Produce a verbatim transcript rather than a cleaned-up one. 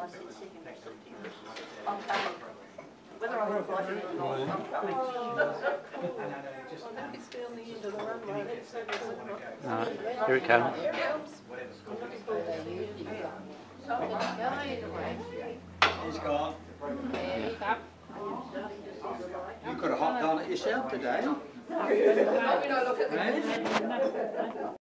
I said, sitting next to the T V, I'm coming. Whether I want to buy it or not, I'm coming. It's down the end of the runway. Right, here it comes. Here it comes. I'm looking forward to seeing it. He's gone. You could have hopped on it yourself today. No, we don't look at the